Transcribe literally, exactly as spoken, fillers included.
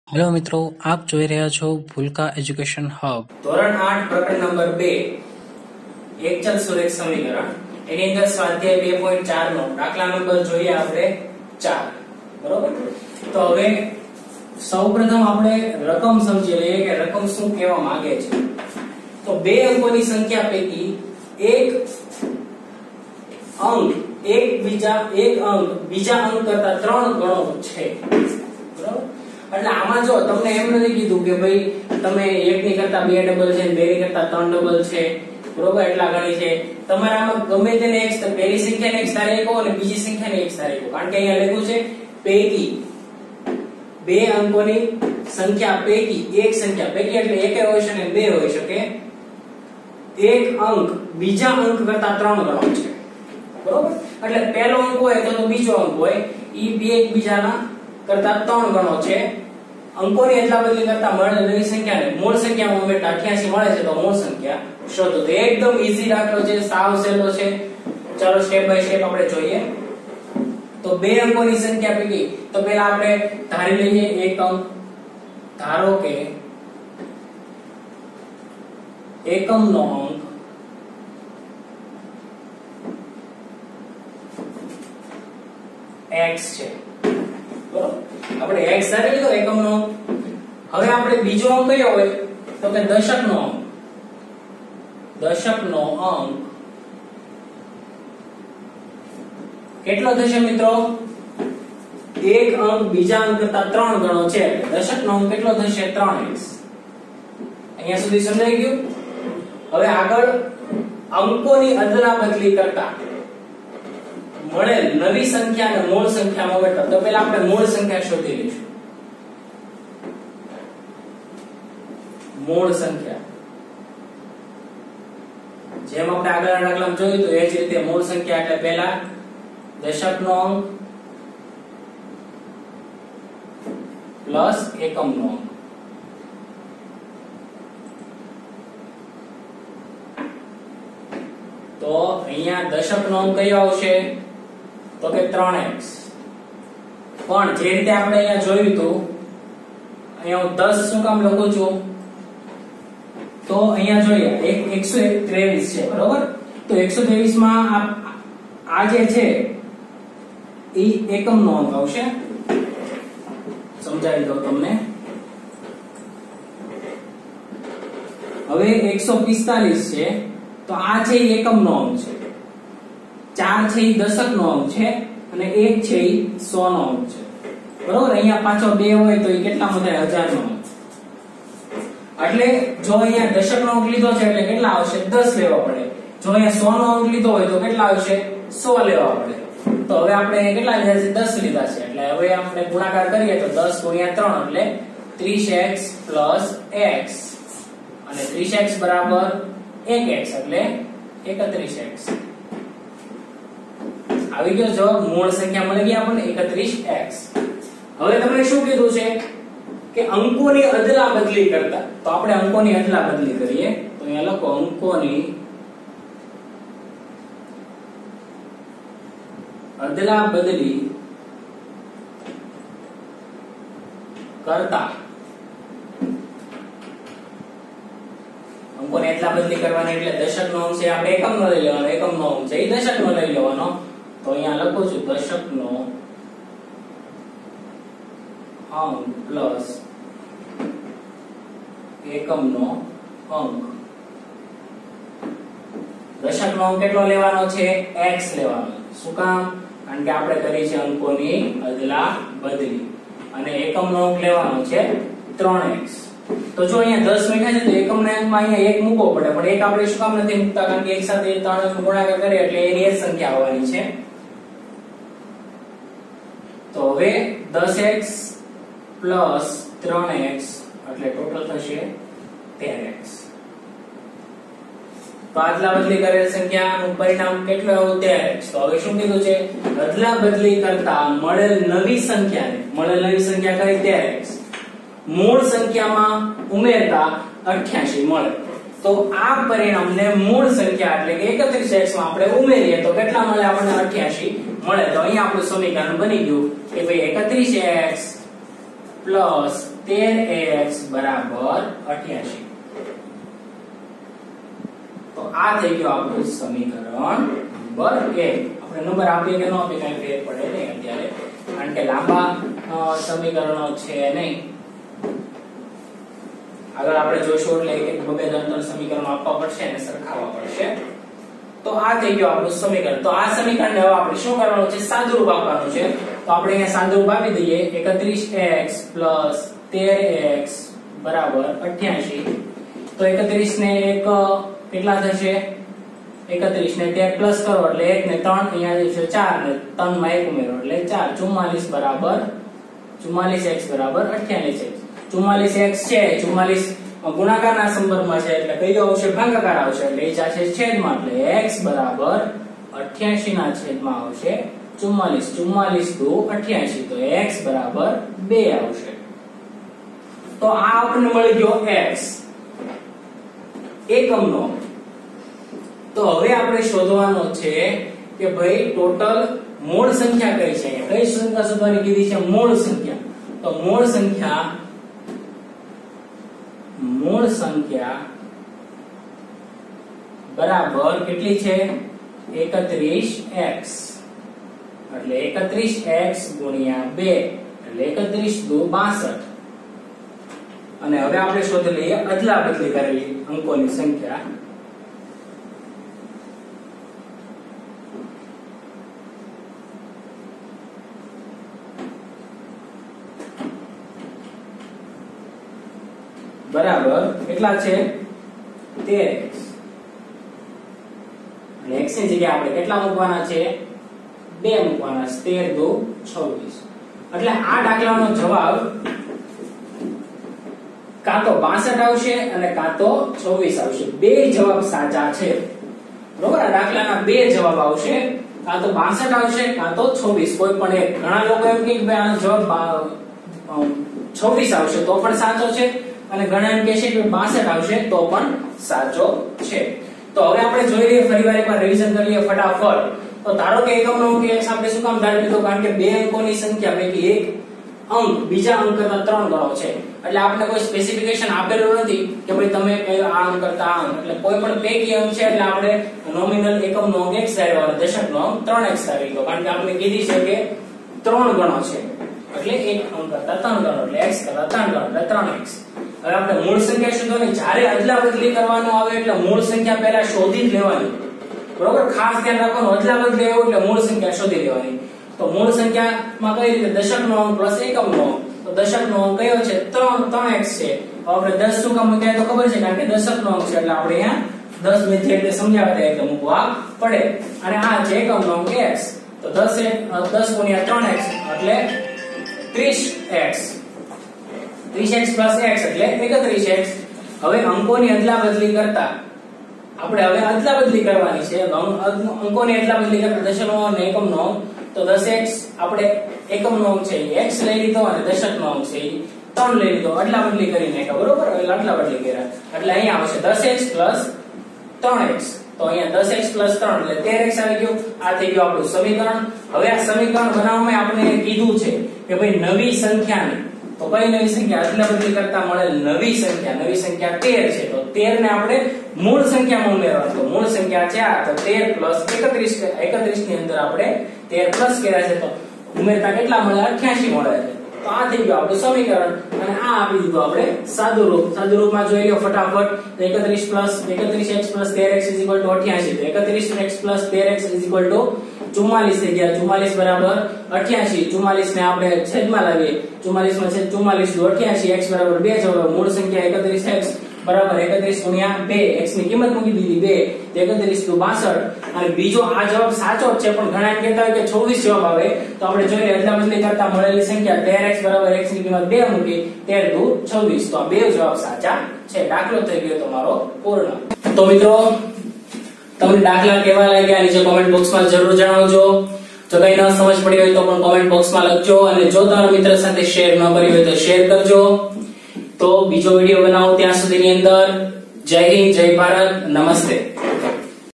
Hello મિત્રો, આપ જોઈ રહ્યા છો ભૂલકા એજ્યુકેશન હબ. ધોરણ આઠ પ્રકરણ નંબર બે એકચલ સુરેખ સમીકરણ એની અંદર સ્વાધ્યાય બે પોઈન્ટ ચાર નો દાખલા નંબર જોઈએ આપણે ચાર. બરોબર. તો હવે સૌપ્રથમ આપણે રકમ સમજી લઈએ કે રકમ શું કહેવા માંગે છે. તો બે અંકોની સંખ્યા પૈકી એક અંક એક બીજા એક અંક બીજા અંક કરતા ત્રણ ગણો છે. બરોબર. એટલે આમાં જો તમને એમ નથી કીધું કે ભાઈ તમે એક ની કરતા બે ડબલ છે, બે ની કરતા ત્રણ ડબલ છે, બરોબર, એટલા ગણી છે. તમારે આમાં ગમે તેને એક પહેલી સંખ્યાને એક સ્થાને મૂકો અને બીજી સંખ્યાને એક સ્થાને મૂકો, કારણ કે અહીંયા લખ્યું છે પૈકી બે અંકોની સંખ્યા પૈકી એક સંખ્યા પૈકી એટલે એક હોઈ શકે બે હોઈ શકે એક અંક બીજા અંક કરતા ત્રણ ગણો છે. બરોબર. એટલે પહેલો અંક હોય તો બીજો અંક હોય ઈ બે એકબીજાના કરતા ત્રણ ગણો છે. અંકોની અદલાબદલી કરતા મળેલી સંખ્યાને મૂળ સંખ્યામાં ઉમેરતા અઠ્યાસી મળે છે, તો મૂળ સંખ્યા શોધો. તો એકદમ ઈઝી દાખલો છે, સાવ સહેલો છે. ચાલો સ્ટેપ બાય સ્ટેપ આપણે જોઈએ. તો બે અંકોની સંખ્યા પૈકી તો પહેલા આપણે ધારી લઈએ એક અંક. ધારો કે એકમનો અંક x છે. બરોબર. આપણે x ધારી લીધો એકમનો. હવે આપણે બીજો અંક કયો હોય તો કે દશકનો અંક. દશકનો અંક કેટલો થશે મિત્રો? એક અંક બીજા અંક કરતા ત્રણ ગણો છે. દશકનો અંક કેટલો થશે? ત્રણ x. અહીંયા સુધી સમજાઈ ગયું? હવે આગળ અંકોની અદલાબદલી કરતા મળે નવી સંખ્યા અને મૂળ સંખ્યામાં ઉમેરતા. તો પહેલા આપણે મૂળ સંખ્યા શોધી લઈશું. મૂળ સંખ્યા જેમ આપણે આગળના દાખલામાં જોયું તો એ જ રીતે મૂળ સંખ્યા એટલે પહેલા દશકનો અંક પ્લસ એકમનો અંક. તો અહીંયા દશકનો અંક કયો આવશે? તો કે ત્રણ x. પણ જે રીતે આપણે અહીંયા જોયું તો અહીંયા હું દસ શું કામ લખું છું? તો અહીંયા જોઈએ એક એકસો ત્રેવીસ છે. બરોબર. તો એકસો ત્રેવીસ માં આ જે છે એ એકમનો અંક આવશે. સમજાવી દઉં તમને. હવે એકસો પિસ્તાલીસ છે તો આ છે એકમનો અંક છે. ચાર છે એ દશકનો અંક છે અને એક છે એ સો નો અંક છે. બરોબર. અહીંયા પાછો બે હોય તો એ કેટલામાં થાય? હજાર નો અંક. એટલે જો અહીંયા દશકનો અંક લીધો છે એટલે કેટલા આવશે? દસ લેવા પડે. જો અહીંયા સો નો અંક લીધો હોય તો કેટલા આવશે? સો લેવા પડે. તો હવે આપણે કેટલા લીધા છે? દસ લીધા છે. એટલે હવે આપણે ગુણાકાર કરીએ તો દસ ગુણ્યા ત્રણ એટલે ત્રીસ એક્સ પ્લસ એક્સ અને ત્રીસ એક્સ બરાબર એક x એટલે એકત્રીસ એક્સ. આવી ગયો જવાબ. મૂળ સંખ્યા મળી ગઈ આપણને એકત્રીસ એક્સ. હવે તમને શું કીધું છે કે અંકોની અદલાબદલી કરતા. તો આપણે અંકોની અદલાબદલી કરીએ. તો અહીંયા લખો અંકોની અદલાબદલી કરતા અંકોની અદલાબદલી કરવાની એટલે દશકનો અંક છે આપણે એકમનો લઈ લેવાનો, એકમનો અંક છે એ દશકનો લઈ લેવાનો. તો અહીંયા લખું છું દશકનો અંક પ્લસ એકમનો અંક. દશકનો અંક કેટલો લેવાનો છે? x લેવાનો. શું કામ? કારણ કે આપણે કરી છે અંકોની અદલાબદલી. અને એકમનો અંક લેવાનો છે ત્રણ x. તો જો અહીંયા દસ મીઠા છે તો એકમના અંકમાં અહીંયા એક મૂકવો પડે, પણ એક આપણે શું કામ નથી મૂકતા? કારણ કે એક સાથે ત્રણ અંક ગુણાકાર કરીએ એટલે એની એ સંખ્યા આવવાની છે. તો હવે દસ એક્સ પ્લસ ત્રણ એક્સ એટલે ટોટલ થશે તેર એક્સ. તો અદલાબદલી કરેલ સંખ્યાનું પરિણામ કેટલું આવ્યું? તેર એક્સ. તો હવે શું કીધું છે? અદલાબદલી કરતા મળેલ નવી સંખ્યાને મળેલ નવી સંખ્યા કઈ? તેર એક્સ. મૂળ સંખ્યામાં ઉમેરતા અઠ્યાસી મળે. તો આ પરિણામને મૂળ સંખ્યા એટલે કે એકત્રીસ એક્સ માં આપણે ઉમેરીએ તો કેટલા મળે આપણને? અઠ્યાસી મળે. તો અહીંયા આપણું સમીકરણ બની ગયું કે ભાઈ એકત્રીસ એક્સ પ્લસ તેર એક્સ બરાબર અઠ્યાસી. તો આ થઈ ગયું આપણું સમીકરણ નંબર એક. આપણે નંબર આપીએ કે ન આપીએ કઈ ફેર પડે નહીં અત્યારે, કારણ કે લાંબા સમીકરણો છે નહીં. આગળ આપણે જોઈશું એટલે એક એક બે ત્રણ સમીકરણો આપવા પડશે અને સરખાવવા પડશે. તો આ થઈ ગયું આપણું સમીકરણ. તો આ સમીકરણને હવે આપણે શું કરવાનું છે? સાદુરૂપ આપવાનું છે. તો આપણે અહીંયા સાદુરૂપ આપી દઈએ. એકત્રીસ એક્સ પ્લસ તેર એક્સ બરાબર અઠ્યાસી. તો એકત્રીસ ને એક કેટલા થશે? એકત્રીસ ને તેર પ્લસ કરો એટલે એક ને ત્રણ, અહીંયા છે ચાર ને ત્રણ માં એક ઉમેરો એટલે ચાર. ચુમ્માલીસ બરાબર ચુમ્માલીસ એક્સ બરાબર અઠ્યાસી એક્સ. ચુમ્માલીસ એક્સ છે, ચુમ્માલીસ ગુણાકારના સંદર્ભમાં છે એટલે કયો આવશે? ભાગાકાર આવશે. એટલે એ છે છેદમાં, એટલે x બરાબર અઠ્યાસી ના છેદમાં આવશે ચુમ્માલીસ. ચુમ્માલીસ દુ અઠ્યાસી, તો x બરાબર બે આવશે. તો આ આપણને મળી ગયો x એકમનો. તો હવે આપણે શોધવાનો છે કે ભાઈ ટોટલ મૂળ સંખ્યા કઈ છે? કઈ સંખ્યા શોધવાની કીધી છે? મૂળ સંખ્યા. તો મૂળ સંખ્યા મૂળ સંખ્યા બરાબર કેટલી છે? એકત્રીસ એક્સ. એટલે એકત્રીસ એક્સ ગુણ્યા બે એટલે એકત્રીસ દુ બાસઠ. અને હવે આપણે શોધી લઈએ અદલા બદલી કરેલી અંકોની સંખ્યા. બરાબર કેટલા છે? તેર એક્સ. અને x ની જગ્યાએ આપણે કેટલા મૂકવાના છે? બે મૂકવાના છે. તેર દુ છવ્વીસ. એટલે આ દાખલાનો જવાબ કાં તો બાસઠ આવશે અને કાં તો છવ્વીસ આવશે. બે જવાબ સાચા છે. બરોબર? આ દાખલાના બે જવાબ આવશે, કાં તો બાસઠ આવશે કાં તો છવ્વીસ, કોઈ પણ એક. ઘણા લોકો એમ કહે કે ભાઈ આનો જવાબ છવ્વીસ આવશે તો પણ સાચો છે, અને ઘણા એમ કહે છે કે બાસઠ આવશે તો પણ સાચો છે. તો હવે આપણે જોઈ લઈએ, ફરીવાર એકવાર રિવિઝન કરી લઈએ ફટાફટ. તો ધારો કે એકમનો અંક x આપણે શું કામ ધારી લીધો? કારણ કે બે અંકોની સંખ્યા પૈકી એક અંક બીજા અંક કરતા ત્રણ ગણો છે. એટલે આપણે કોઈ સ્પેસિફિકેશન આપેલું નથી કે ભાઈ તમે કયો આ અંક કરતા આ અંક. એટલે કોઈ પણ પૈકી અંક છે એટલે આપણે નોમિનલ એકમનો અંક x ધાર્યો અને દશકનો અંક ત્રણ એક્સ ધારી લીધો. કારણ કે આપણે કીધી છે કે ત્રણ ગણો છે એટલે એક અંક કરતા ત્રણ ગણો એટલે x કરતા ત્રણ ગણો એટલે ત્રણ એક્સ. હવે આપણે મૂળ સંખ્યા શોધવાની, જ્યારે અદલા બદલી કરવાનો આવે એટલે મૂળ સંખ્યા પહેલા શોધી જ લેવાની. બરોબર? ખાસ ધ્યાન રાખવાનું, અદલા બદલી આવ્યું એટલે મૂળ સંખ્યા શોધી લેવાની. તો મૂળ સંખ્યામાં કઈ રીતે? દશકનો અંક પ્લસ એકમનો અંક. તો દશકનો અંક કયો છે? ત્રણ ત્રણ એક્સ છે. તો આપણે દસ શું કામ મૂક્યા તો ખબર છે, કારણ કે દશકનો અંક છે એટલે આપણે અહીંયા દસ ને જે રીતે સમજાવતા એટલે મૂકવા પડે. અને આ છે એકમનો અંક x. તો દસ દસ ગુણ્યા ત્રણ એક્સ એટલે ત્રીસ એક્સ. ત્રીસ એક્સ પ્લસ x એટલે એકત્રીસ એક્સ. હવે અંકોની અદલા બદલી કરતા આપણે હવે અદલા બદલી કરવાની છે. અંકોની અદલા બદલી કરતા દશકનો અને એકમનો અંક. તો દસ એક્સ આપણે એકમનો અંક છે x લઈ લીધો અને દશકનો અંક છે ત્રણ લઈ લીધો. અદલા બદલી કરીને નાખ્યા. બરોબર? એટલે અદલા બદલી કર્યા એટલે અહીંયા આવશે દસ એક્સ પ્લસ ત્રણ એક્સ. તો અહીંયા દસ એક્સ પ્લસ ત્રણ એટલે તેર એક્સ આવી ગયું. આ થઈ ગયું આપણું સમીકરણ. હવે આ સમીકરણ બનાવવામાં આપણે કીધું છે કે ભાઈ નવી સંખ્યાને, તો કઈ નવી સંખ્યા? અદલા બદલી કરતા મળેલ નવી સંખ્યા. નવી સંખ્યા તેર છે. તો તેર ને આપણે મૂળ સંખ્યામાં ઉમેરવાનું. તો મૂળ સંખ્યા ચાર. તો તેર પ્લસ એકત્રીસ. એકત્રીસ ની અંદર આપણે તેર પ્લસ કર્યા છે તો ઉમેરતા કેટલા મળે? અઠ્યાસી મળે છે. તો આ થઈ ગયું આપણું સમીકરણ. અને આ આપી દીધું આપણે સાદું રૂપ. સાદું રૂપમાં જોઈ લો ફટાફટ. તો એકત્રીસ પ્લસ એકત્રીસ એક્સ પ્લસ તેર એક્સ ઇઝ ઇક્વલ ટુ અઠ્યાસી. તો એકત્રીસ એક્સ પ્લસ તેર એક્સ ઇઝ ઇક્વલ ટુ ચુમ્માલીસ થઈ ગયા. ચુમ્માલીસ બરાબર અઠ્યાસી. ચુમ્માલીસ ને આપણે છેદમાં લાવીએ. ચુમ્માલીસ માં છેદ ચુમ્માલીસ દુ અઠ્યાસી. x બરાબર બે જવાબ. મૂળ સંખ્યા એકત્રીસ એક્સ બરાબર એકત્રીસ ગુણ્યા બે. x ની કિંમત મૂકી દીધી બે. એકત્રીસ દુ બાસઠ. અને બીજો આ જવાબ સાચો જ છે, પણ ઘણા એમ કહેતા હોય કે છવ્વીસ જવાબ આવે. તો આપણે જોઈએ અદલા બદલી કરતા મળેલી સંખ્યા તેર એક્સ બરાબર x ની કિંમત બે મૂકી. તેર દુ છવ્વીસ. તો આ બે જવાબ સાચા છે. દાખલો થઈ ગયો તમારો પૂર્ણ. તો મિત્રો તમને દાખલા કેવા લાગ્યા નીચે કોમેન્ટ બોક્સમાં જરૂર જણાવજો. જો કઈ ન સમજ પડી હોય તો પણ કોમેન્ટ બોક્સમાં લખજો. અને જો તમારા મિત્ર સાથે શેર ન કરી હોય તો શેર કરજો. તો બીજો વિડીયો બનાવો ત્યાં સુધીની અંદર જય હિન્દ, જય ભારત, નમસ્તે.